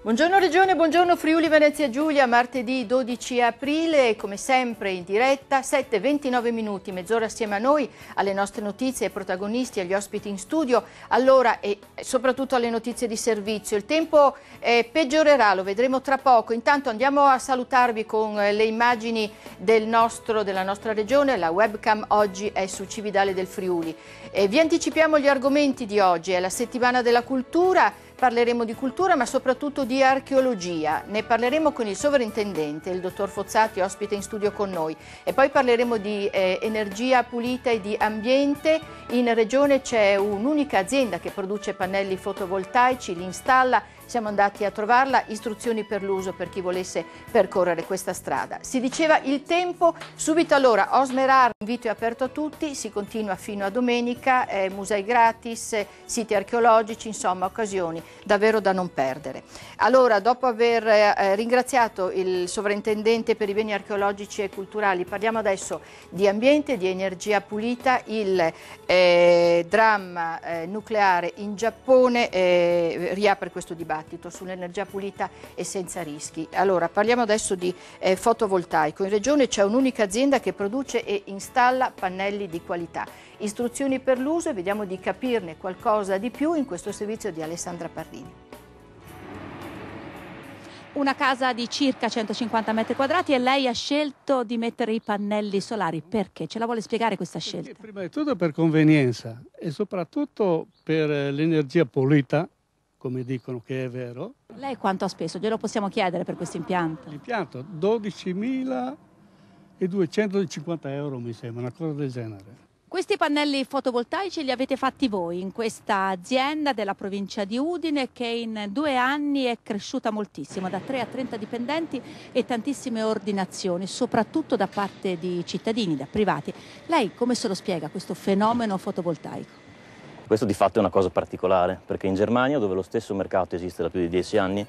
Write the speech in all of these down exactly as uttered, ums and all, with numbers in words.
Buongiorno Regione, buongiorno Friuli Venezia Giulia, martedì dodici aprile, come sempre in diretta, sette e ventinove minuti, mezz'ora assieme a noi, alle nostre notizie, ai protagonisti, agli ospiti in studio, allora e soprattutto alle notizie di servizio. Il tempo eh, peggiorerà, lo vedremo tra poco, intanto andiamo a salutarvi con eh, le immagini del nostro, della nostra Regione, la webcam oggi è su Cividale del Friuli. E vi anticipiamo gli argomenti di oggi, è la settimana della cultura. Parleremo di cultura ma soprattutto di archeologia, ne parleremo con il sovrintendente, il dottor Fozzati, ospite in studio con noi, e poi parleremo di eh, energia pulita e di ambiente. In regione c'è un'unica azienda che produce pannelli fotovoltaici, li installa, siamo andati a trovarla, istruzioni per l'uso per chi volesse percorrere questa strada. Si diceva il tempo, subito allora Osmerar, invito è aperto a tutti, si continua fino a domenica, eh, musei gratis, eh, siti archeologici, insomma occasioni davvero da non perdere. Allora, dopo aver eh, ringraziato il sovrintendente per i beni archeologici e culturali, parliamo adesso di ambiente, di energia pulita. Il eh, dramma eh, nucleare in Giappone eh, riapre questo dibattito sull'energia pulita e senza rischi. Allora, parliamo adesso di eh, fotovoltaico. In regione c'è un'unica azienda che produce e installa pannelli di qualità. Istruzioni per l'uso e vediamo di capirne qualcosa di più in questo servizio di Alessandra Parrini. Una casa di circa centocinquanta metri quadrati e lei ha scelto di mettere i pannelli solari. Perché? Ce la vuole spiegare questa scelta? Perché prima di tutto per convenienza e soprattutto per l'energia pulita, come dicono che è vero. Lei quanto ha speso? Glielo possiamo chiedere per questo impianto? L'impianto dodicimiladuecentocinquanta euro mi sembra, una cosa del genere. Questi pannelli fotovoltaici li avete fatti voi in questa azienda della provincia di Udine che in due anni è cresciuta moltissimo, da tre a trenta dipendenti e tantissime ordinazioni, soprattutto da parte di cittadini, da privati. Lei come se lo spiega questo fenomeno fotovoltaico? Questo di fatto è una cosa particolare, perché in Germania, dove lo stesso mercato esiste da più di dieci anni,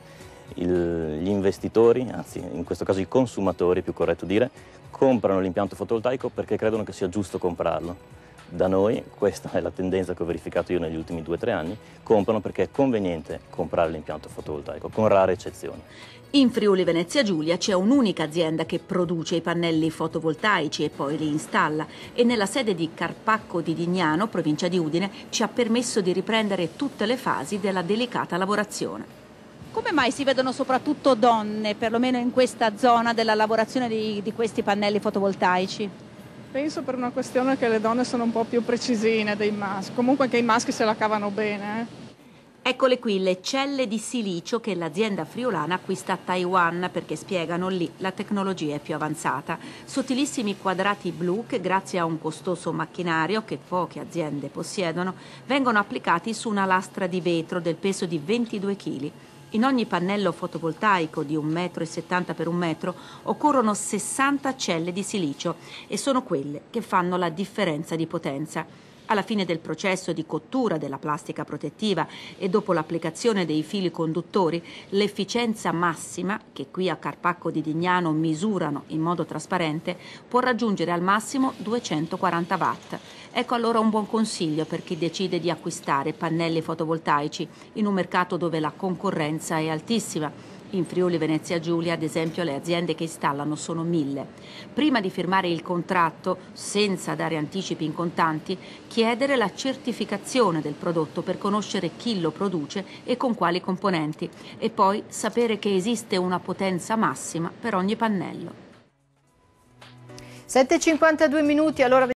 il, gli investitori, anzi in questo caso i consumatori, è più corretto dire, comprano l'impianto fotovoltaico perché credono che sia giusto comprarlo. Da noi, questa è la tendenza che ho verificato io negli ultimi due o tre anni, comprano perché è conveniente comprare l'impianto fotovoltaico, con rare eccezioni. In Friuli Venezia Giulia c'è un'unica azienda che produce i pannelli fotovoltaici e poi li installa e nella sede di Carpacco di Dignano, provincia di Udine, ci ha permesso di riprendere tutte le fasi della delicata lavorazione. Come mai si vedono soprattutto donne, perlomeno in questa zona della lavorazione di, di questi pannelli fotovoltaici? Penso per una questione che le donne sono un po' più precisine dei maschi, comunque che i maschi se la cavano bene. Eh. Eccole qui le celle di silicio che l'azienda friulana acquista a Taiwan perché spiegano lì la tecnologia è più avanzata. Sottilissimi quadrati blu che grazie a un costoso macchinario che poche aziende possiedono vengono applicati su una lastra di vetro del peso di ventidue chili. In ogni pannello fotovoltaico di un metro e settanta per un metro occorrono sessanta celle di silicio e sono quelle che fanno la differenza di potenza. Alla fine del processo di cottura della plastica protettiva e dopo l'applicazione dei fili conduttori, l'efficienza massima, che qui a Carpacco di Dignano misurano in modo trasparente, può raggiungere al massimo duecentoquaranta watt. Ecco allora un buon consiglio per chi decide di acquistare pannelli fotovoltaici in un mercato dove la concorrenza è altissima. In Friuli Venezia Giulia, ad esempio, le aziende che installano sono mille. Prima di firmare il contratto, senza dare anticipi in contanti, chiedere la certificazione del prodotto per conoscere chi lo produce e con quali componenti e poi sapere che esiste una potenza massima per ogni pannello. sette e cinquantadue minuti, allora